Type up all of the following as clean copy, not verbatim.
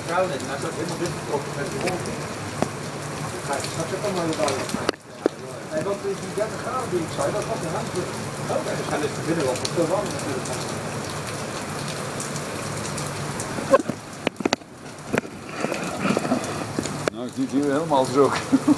vrouw net, nou is ook helemaal dichtgetrokken met de wolken. Dat is ook allemaal heel duidelijk. Nee, want die 30 graden die ik zei, dat was een huis. Oké, dus hij ligt er binnen wel te warm natuurlijk. Nou, ik niet hier helemaal druk.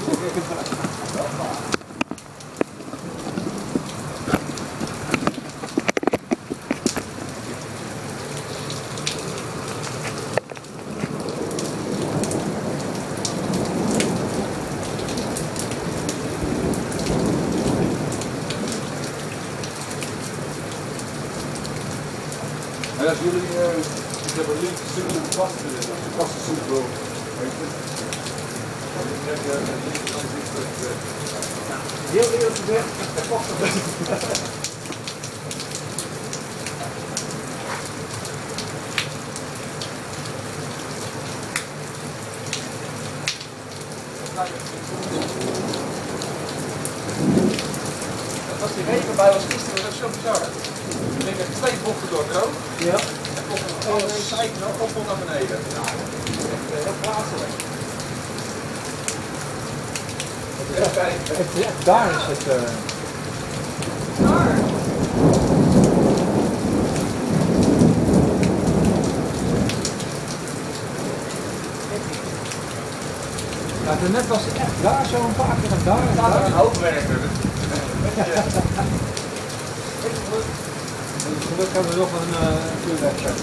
Ja, als jullie, ik heb een link stuk in de kast erin, als de kasten zoek wil, weet je. Dan krijg je een link en dan is iets terug. Heel eerlijk gezegd, dat kost het. Als die regenbui was gisteren, was dat zo bizar. Ik denk dat 2 bochten doordroog. Ja. En komt een andere zijkant nog op naar beneden. Ja, echt heel plaatselijk. Even kijken. Ja, daar is het. Daar! Ja, net was het echt daar zo een paar keer en daar. Er staat er een hoogwerker. Gelukkig hebben we nog een vuurwerk.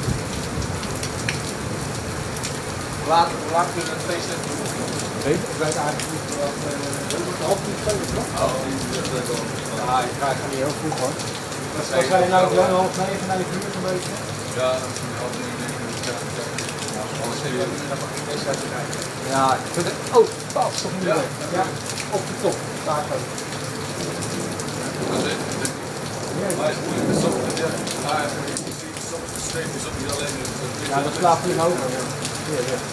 Laat kunnen het feest even doen. Ik weet eigenlijk niet wat. We moeten half niet spelen, toch? Oh, dat is wel. Ja, ik ga niet heel vroeg hoor. Wat zei je nou, Jan, half 9, 9 uur een beetje? Ja, dat is een half uur, 9 uur. Alles serieus, dat mag ik best uit kijken. Ja, ik vind het. Oh, pas toch niet weg. Ja, op de top. Daar zo. Dat is het. Maar het is moeilijk met software, ja. Maar software stream is ook niet alleen. Ja, dat slaapt hier hoger. Ja. Hier, ja.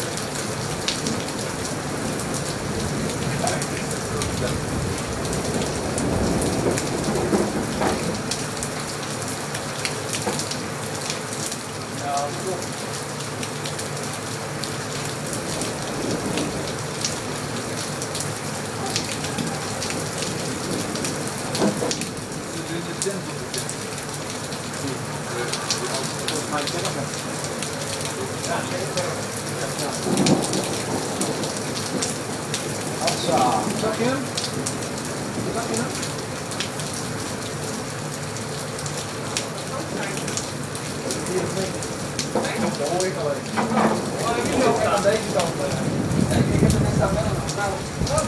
Zag je hem? Zag je hem? Nee, dat hoor ik alleen. Oh, ik wil ook aan deze kant. Ik heb er net staan wel een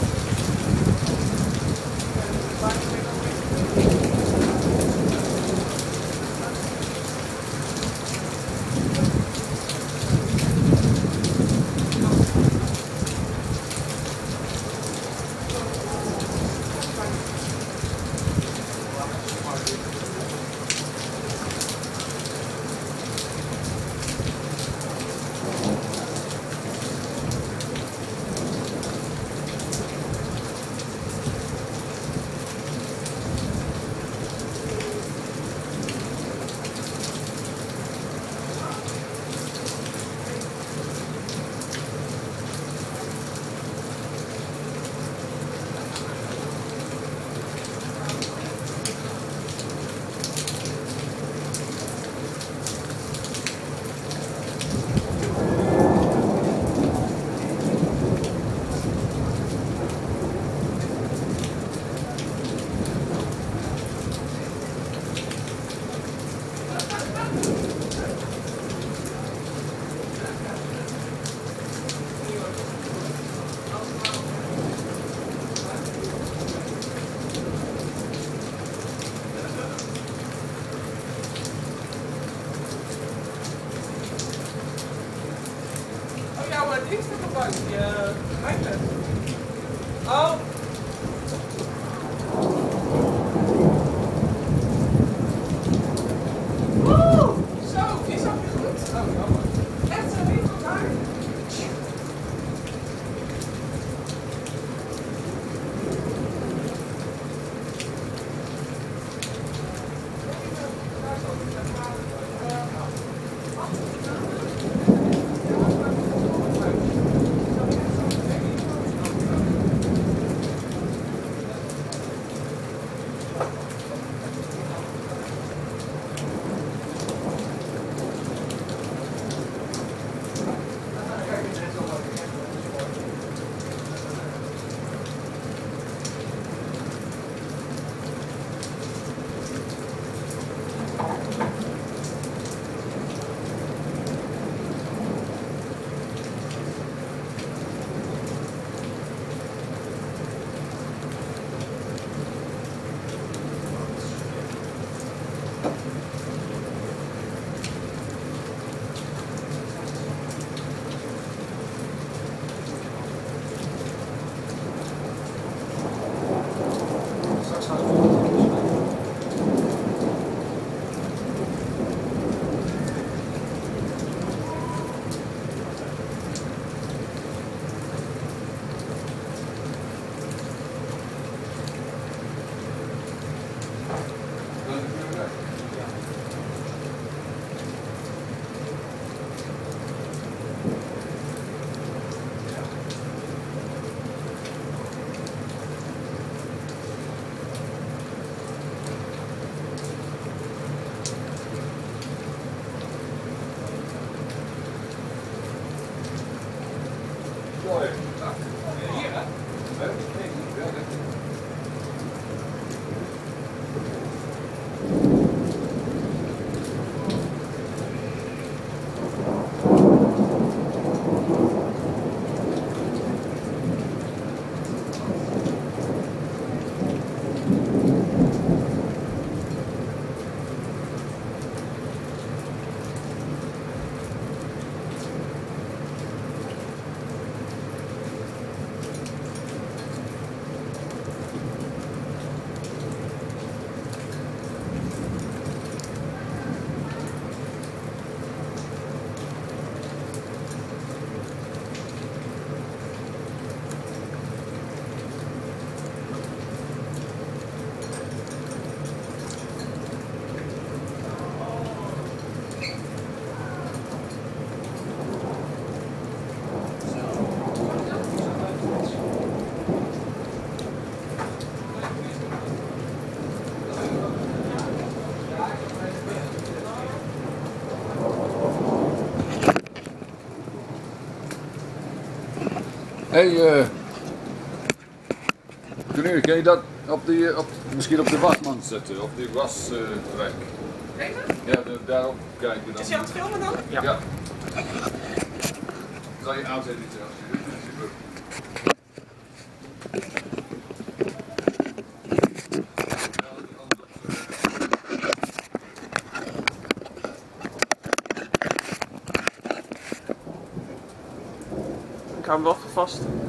Oh! Woe! Zo, die zag je goed. Oh, jammer. Echt zo niet van daar. Ja. mooi. Hier hè? Hey, Cornelis, kan je dat misschien op de wasmand zetten, op die wasrek? Ja, daarop kijken dan. Is je aan het filmen dan? Ja. Zal je aanzetten als je super. Ik hou hem wel vast.